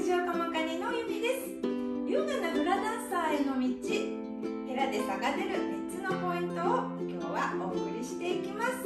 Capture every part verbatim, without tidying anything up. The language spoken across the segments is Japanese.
ジオカモカニのゆみです。優雅なフラダンサーへの道、ヘラで差が出るみっつのポイントを今日はお送りしていきます。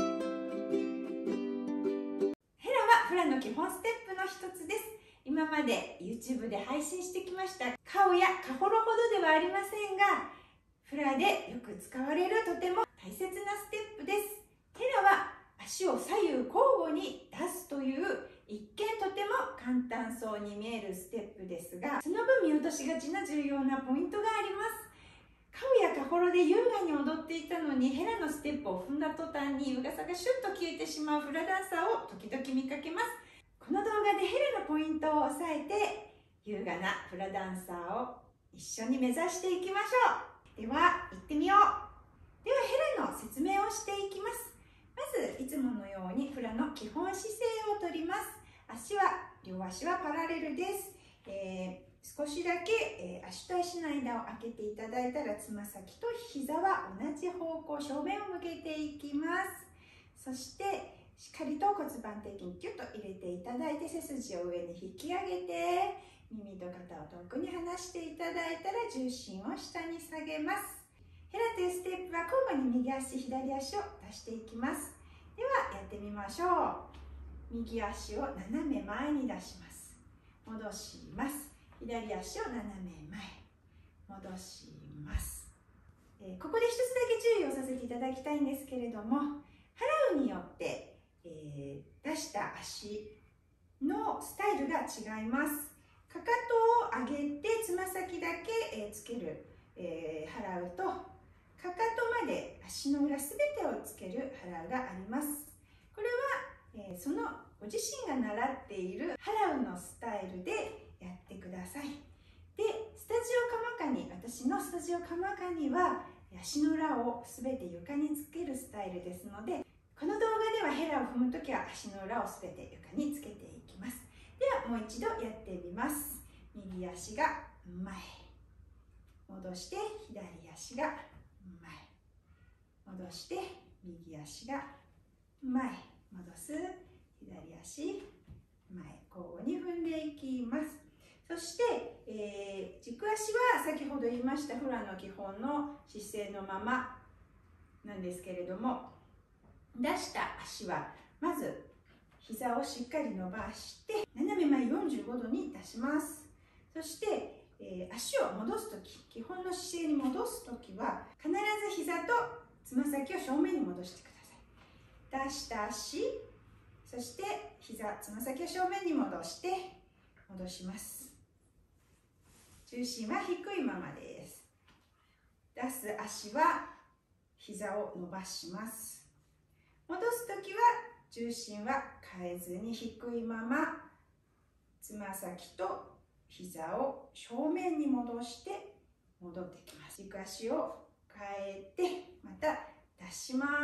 ヘラはフラの基本ステップの一つです。今まで YouTube で配信してきましたカオやカホロほどではありませんが、フラでよく使われるとても大切なステップです。ヘラは足を左右交互に出すという一見とても簡単そうに見えるステップですが、その分見落としがちな重要なポイントがあります。カオやカホロで優雅に踊っていたのに、ヘラのステップを踏んだ途端に優雅さがシュッと消えてしまうフラダンサーを時々見かけます。この動画でヘラのポイントを押さえて優雅なフラダンサーを一緒に目指していきましょう。では行ってみよう。ではヘラの説明をしていきます。まずいつものようにフラの基本姿勢をとります。足は両足はパラレルです。えー、少しだけ、えー、足と足の間を空けていただいたら、つま先と膝は同じ方向正面を向けていきます。そしてしっかりと骨盤的にキュッと入れていただいて、背筋を上に引き上げて耳と肩を遠くに離していただいたら重心を下に下げます。ヘラというステップは交互に右足左足を出していきます。ではやってみましょう。右足を斜め前に出します。戻します。左足を斜め前、戻します。えー、ここで一つだけ注意をさせていただきたいんですけれども、払うによって、えー、出した足のスタイルが違います。かかとを上げてつま先だけ、えー、つける、えー、払うと、かかとまで足の裏すべてをつける払うがあります。これは、えー、そのご自身が習っている払うのスタイルでやってください。で、スタジオカマカニ、私のスタジオカマカニは足の裏をすべて床につけるスタイルですので、この動画ではヘラを踏むときは足の裏をすべて床につけていきます。ではもう一度やってみます。右足が前、戻して左足が前、戻して右足が前、戻す左足前、交互に踏んでいきます。そして、えー、軸足は先ほど言いましたフラの基本の姿勢のままなんですけれども、出した足はまず膝をしっかり伸ばして斜め前よんじゅうごどに出します。そして、えー、足を戻すとき、基本の姿勢に戻すときは必ず膝とつま先を正面に戻してください。出した足、そして膝、つま先を正面に戻して戻します。重心は低いままです。出す足は膝を伸ばします。戻すときは重心は変えずに低いまま、つま先と膝を正面に戻して戻ってきます。軸足を変えてまた出します。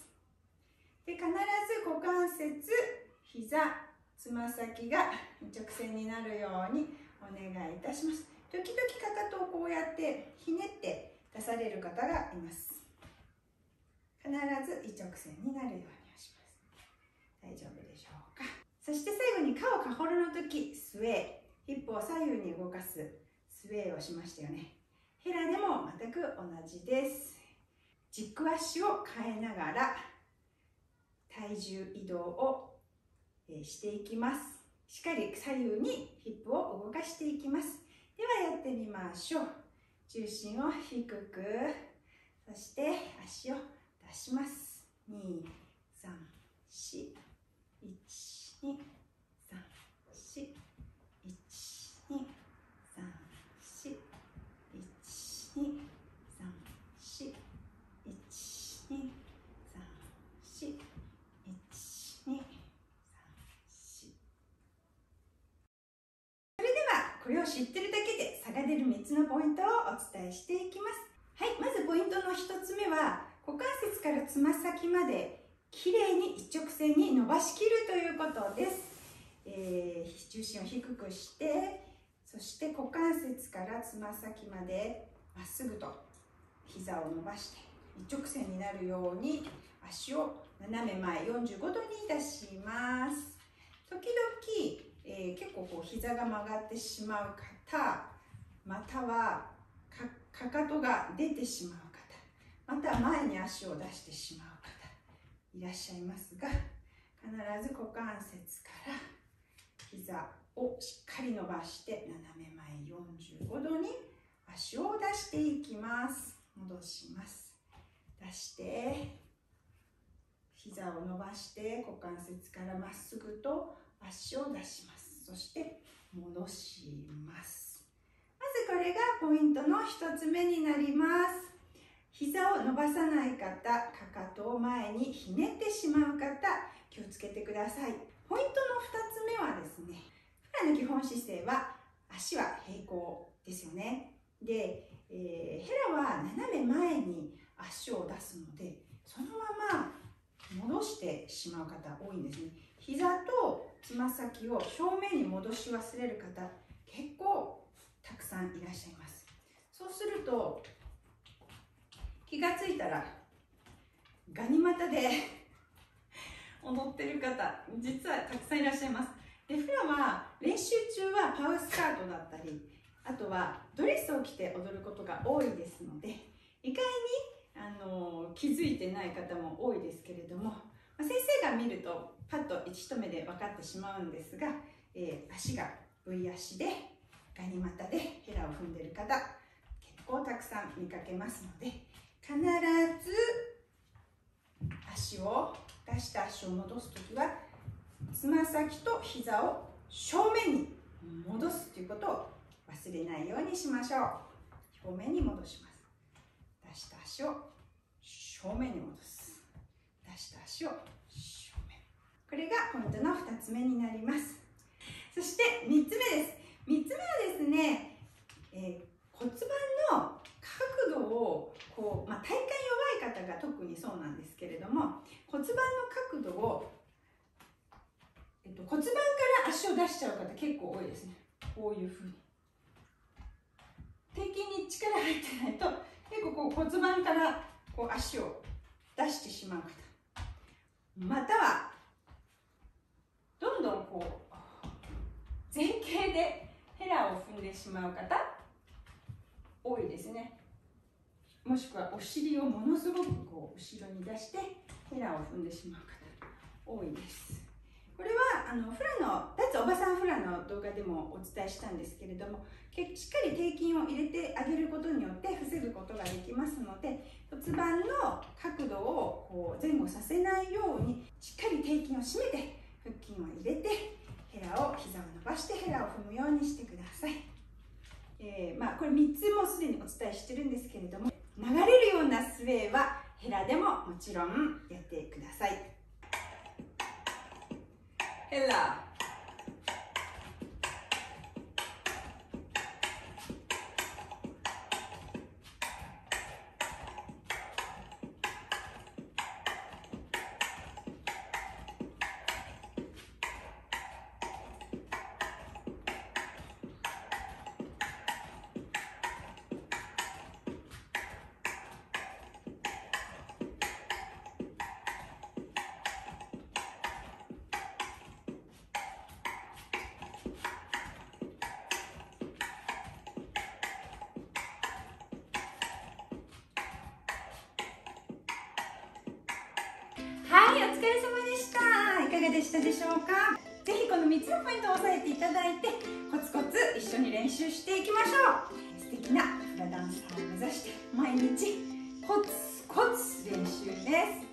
で、必ず股関節、膝、つま先が一直線になるようにお願いいたします。時々かかとをこうやってひねって出される方がいます。必ず一直線になるようにします。大丈夫でしょうか。そして最後にカオカホロの時、スウェー、ヒップを左右に動かすスウェーをしましたよね。ヘラでも全く同じです。軸足を変えながら体重移動をしていきます。しっかり左右にヒップを動かしていきます。ではやってみましょう。重心を低く、そして足を出します。に、さん、し、いち、に、さん、し、いち、に、さん、し、いち、に、さん、し、いち、に、さん、し、いち、に、これを知ってるだけで差が出るみっつのポイントをお伝えしていきます。はい、まずポイントのひとつめは、股関節からつま先まできれいに一直線に伸ばしきるということです。えー、重心を低くして、そして股関節からつま先までまっすぐと膝を伸ばして一直線になるように足を斜め前よんじゅうごどに出します。時々 えー、結構こう膝が曲がってしまう方、またはかかかとが出てしまう方、または前に足を出してしまう方いらっしゃいますが、必ず股関節から膝をしっかり伸ばして斜め前よんじゅうごどに足を出していきます。戻します。出して膝を伸ばして股関節からまっすぐと足を出します。そして戻します。まずこれがポイントのひとつめになります。膝を伸ばさない方、かかとを前にひねってしまう方、気をつけてください。ポイントのふたつめはですね、フラの基本姿勢は足は平行ですよね。で、えー、ヘラは斜め前に足を出すので、そのまま戻してしまう方多いんですね。膝とつま先を正面に戻し忘れる方、結構たくさんいらっしゃいます。そうすると気がついたらガニ股で踊ってる方、実はたくさんいらっしゃいます。で、フラは練習中はパウスカートだったり、あとはドレスを着て踊ることが多いですので、意外にあの気づいてない方も多いですけれども、先生が見るとパッと一目で分かってしまうんですが、えー、足が V 足でガニ股でヘラを踏んでいる方、結構たくさん見かけますので、必ず足を出した足を戻すときはつま先と膝を正面に戻すということを忘れないようにしましょう。正面に戻します。出した足を正面に戻す。出した足を正面。これがポイントのふたつめになります。そしてみっつめです。みっつめはですね、えー、骨盤の角度をこう、まあ、体幹弱い方が特にそうなんですけれども、骨盤の角度を、えっと、骨盤から足を出しちゃう方結構多いですね。こういうふうに底筋に力入ってないと結構こう骨盤からこう足を出してしまう方、またはどんどんこう前傾でヘラを踏んでしまう方多いですね。もしくはお尻をものすごくこう後ろに出してヘラを踏んでしまう方多いです。これはあのフラの脱おばさんフラの動画でもお伝えしたんですけれども、しっかり底筋を入れてあげることによって防ぐことができますので、骨盤の角度をこう前後させないようにしっかり底筋を締めて腹筋を入れてヘラを膝を伸ばしてヘラを踏むようにしてください。えーまあ、これみっつもすでにお伝えしてるんですけれども、流れるようなスウェーはヘラでももちろんやってください。ヘラはい、お疲れ様でした。いかがでしたでしょうか。ぜひこのみっつのポイントを押さえていただいて、コツコツ一緒に練習していきましょう。素敵なフラダンサーを目指して毎日コツコツ練習です。